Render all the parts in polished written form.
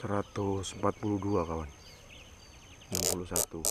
142 kawan, 61.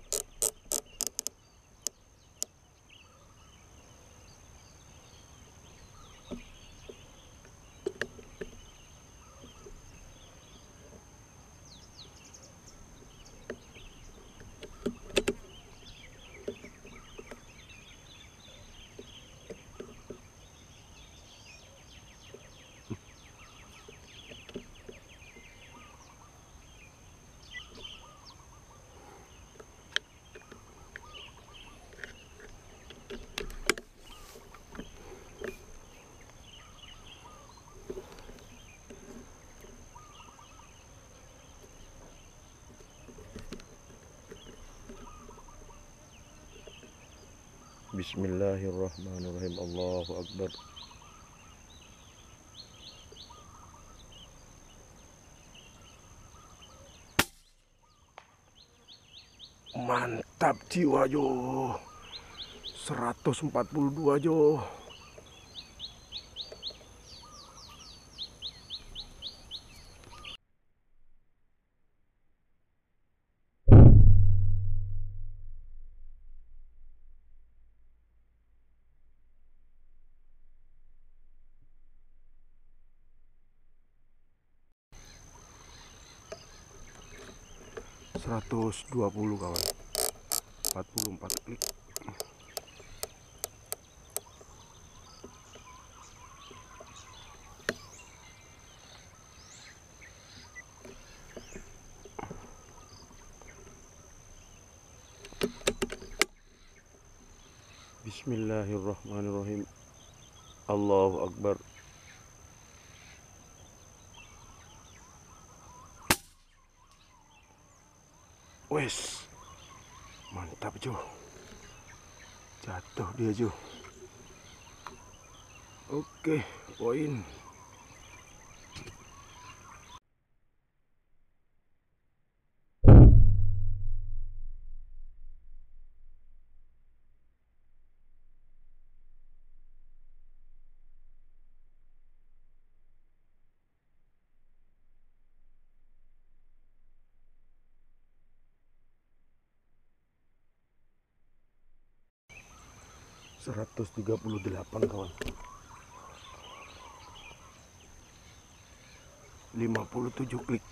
Bismillahirrahmanirrahim. Allahu Akbar. Mantap jiwa jo. 142 jo. Seratus 20 kawan, 44 klik. Bismillahirrahmanirrahim. Allahu Akbar. Wes, mantap Jo. Jatuh dia Jo. Oke, poin. Seratus 138 kawan, 57 klik.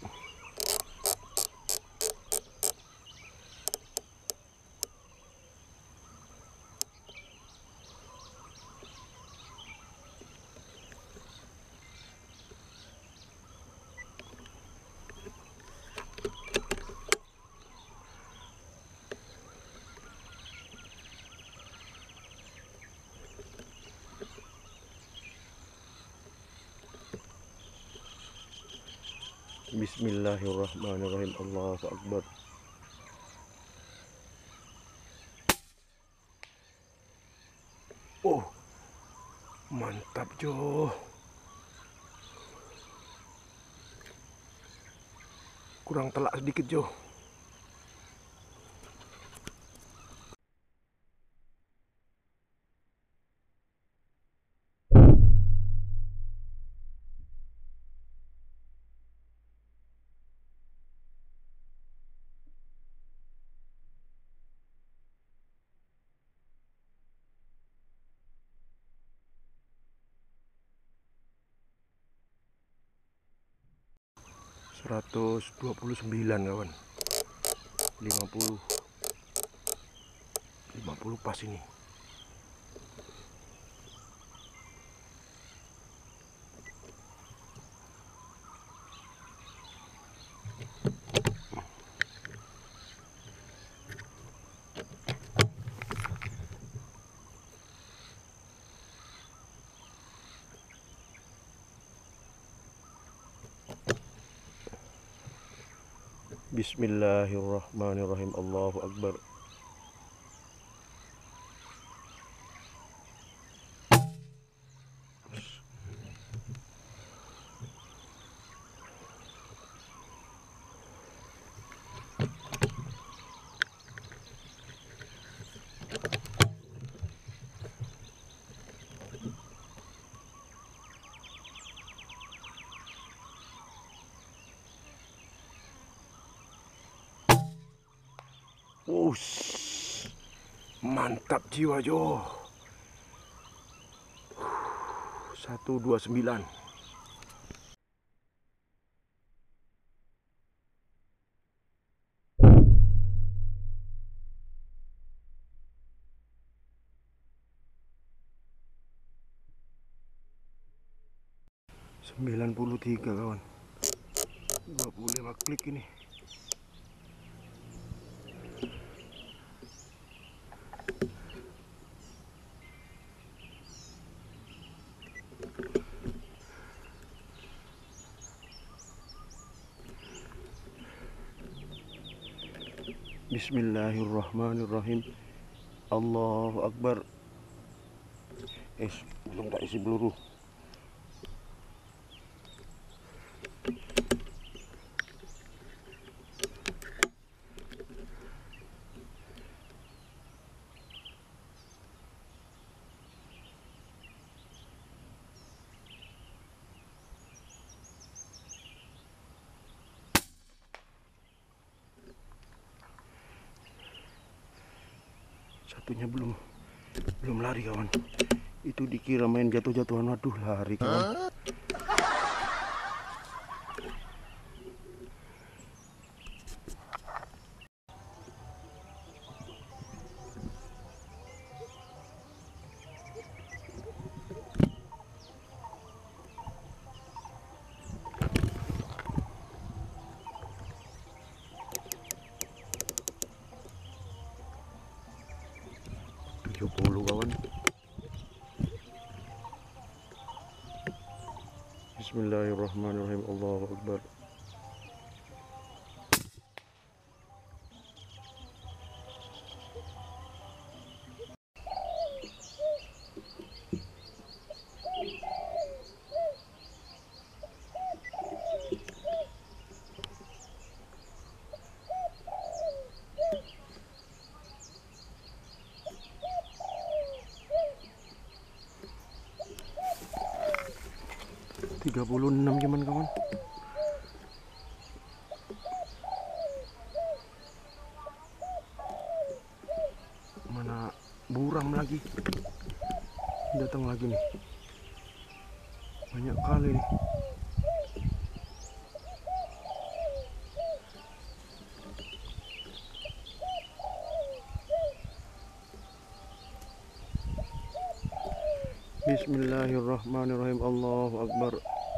Bismillahirrahmanirrahim. Allahu Akbar. Oh, mantap Jo. Kurang telak sedikit Jo. Seratus 29 kawan, 50 pas ini. Bismillahirrahmanirrahim. Allahu Akbar. Us, mantap jiwa Jo. 129. Sembilan puluh tiga kawan. 25 klik ini. Bismillahirrahmanirrahim. Allahu Akbar. Belum tak isi peluru. Satunya belum lari kawan. Itu dikira main jatuh-jatuhan, waduh lari kawan. Puluh kawan. Bismillahirrahmanirrahim. Allahu Akbar. Tiga puluh 36 cuman kawan. Mana buram lagi. Datang lagi nih. Banyak kali nih. Bismillahirrahmanirrahim. Allahu Akbar.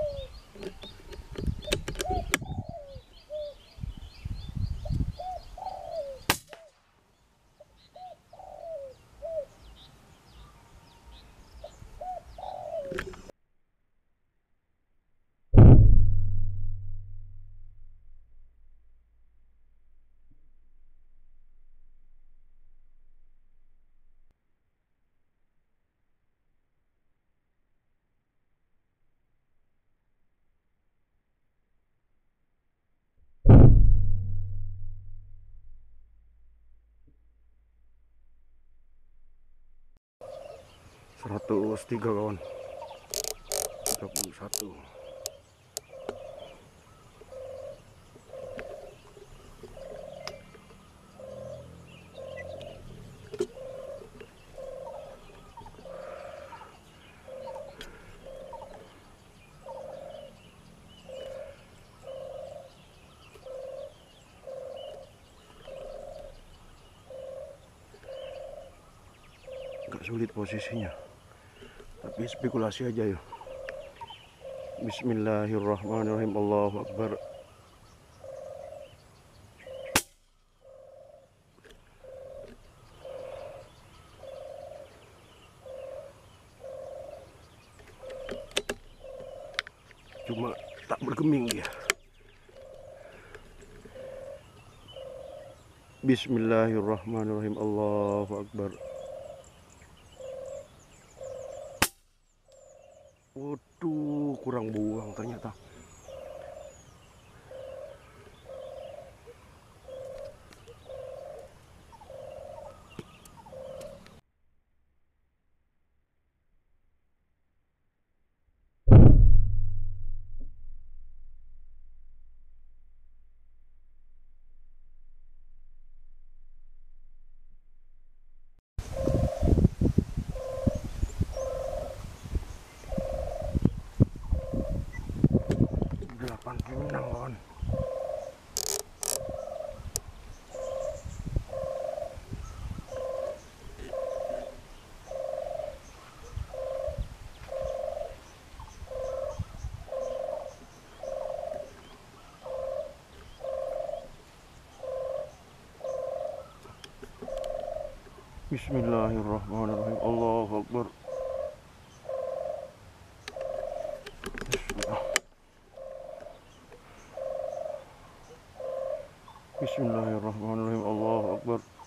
Seratus tiga kawan. 31. Agak sulit posisinya, tapi spekulasi aja ya. Bismillahirrahmanirrahim. Allahu Akbar. Cuma tak bergeming dia. Bismillahirrahmanirrahim. Allahu Akbar. Waduh, kurang buang ternyata. Bismillahirrahmanirrahim. Allahu Akbar. Bismillahirrahmanirrahim. Allahu Akbar.